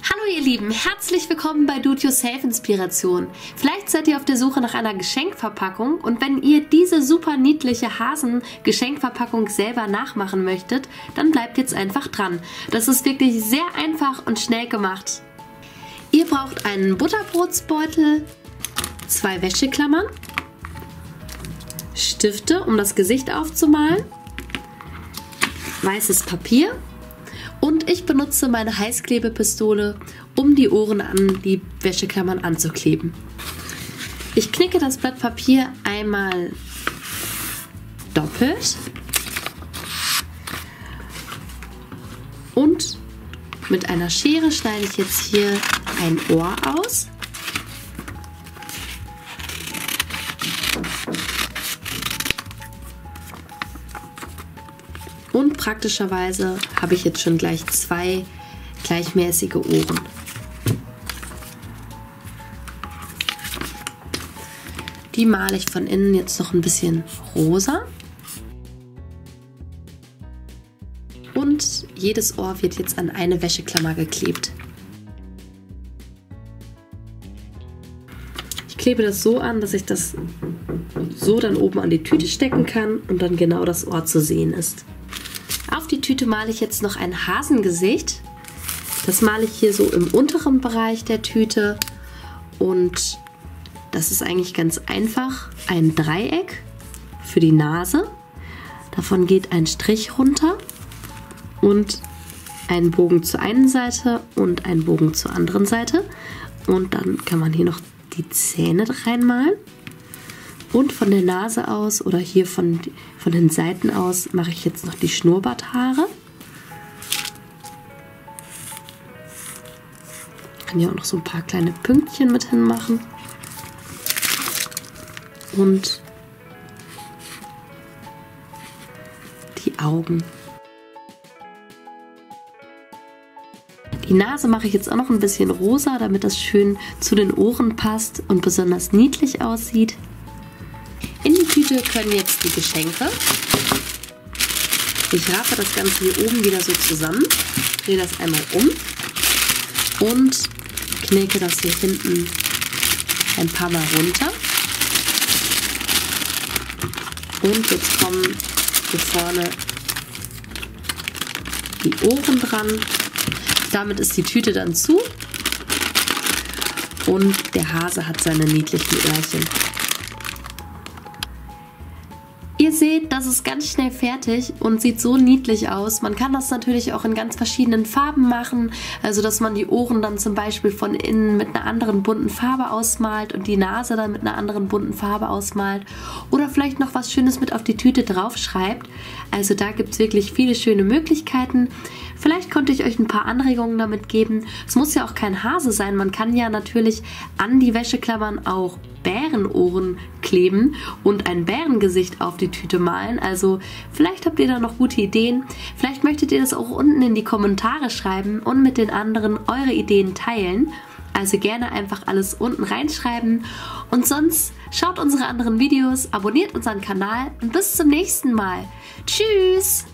Hallo ihr Lieben, herzlich willkommen bei Do-It-Yourself Inspiration. Vielleicht seid ihr auf der Suche nach einer Geschenkverpackung und wenn ihr diese super niedliche Hasen-Geschenkverpackung selber nachmachen möchtet, dann bleibt jetzt einfach dran. Das ist wirklich sehr einfach und schnell gemacht. Ihr braucht einen Butterbrotsbeutel, 2 Wäscheklammern, Stifte, um das Gesicht aufzumalen, weißes Papier. Und ich benutze meine Heißklebepistole, um die Ohren an die Wäscheklammern anzukleben. Ich knicke das Blatt Papier einmal doppelt und mit einer Schere schneide ich jetzt hier ein Ohr aus. Und praktischerweise habe ich jetzt schon gleich 2 gleichmäßige Ohren. Die male ich von innen jetzt noch ein bisschen rosa. Und jedes Ohr wird jetzt an eine Wäscheklammer geklebt. Ich klebe das so an, dass ich das so dann oben an die Tüte stecken kann und dann genau das Ohr zu sehen ist. Auf die Tüte male ich jetzt noch ein Hasengesicht. Das male ich hier so im unteren Bereich der Tüte und das ist eigentlich ganz einfach. Ein Dreieck für die Nase, davon geht ein Strich runter und ein Bogen zur einen Seite und ein Bogen zur anderen Seite und dann kann man hier noch die Zähne reinmalen. Und von der Nase aus oder hier von den Seiten aus mache ich jetzt noch die Schnurrbarthaare. Ich kann hier auch noch so ein paar kleine Pünktchen mit hinmachen. Und die Augen. Die Nase mache ich jetzt auch noch ein bisschen rosa, damit das schön zu den Ohren passt und besonders niedlich aussieht. In die Tüte können jetzt die Geschenke. Ich rappe das Ganze hier oben wieder so zusammen, drehe das einmal um und knicke das hier hinten ein paar Mal runter. Und jetzt kommen hier vorne die Ohren dran. Damit ist die Tüte dann zu und der Hase hat seine niedlichen Öhrchen. Ihr seht, das ist ganz schnell fertig und sieht so niedlich aus. Man kann das natürlich auch in ganz verschiedenen Farben machen, also dass man die Ohren dann zum Beispiel von innen mit einer anderen bunten Farbe ausmalt und die Nase dann mit einer anderen bunten Farbe ausmalt oder vielleicht noch was Schönes mit auf die Tüte draufschreibt. Also da gibt es wirklich viele schöne Möglichkeiten. Vielleicht konnte ich euch ein paar Anregungen damit geben. Es muss ja auch kein Hase sein, man kann ja natürlich an die Wäscheklammern auch Bärenohren kleben und ein Bärengesicht auf die Tüte malen. Also vielleicht habt ihr da noch gute Ideen. Vielleicht möchtet ihr das auch unten in die Kommentare schreiben und mit den anderen eure Ideen teilen. Also gerne einfach alles unten reinschreiben. Und sonst schaut unsere anderen Videos, abonniert unseren Kanal und bis zum nächsten Mal. Tschüss!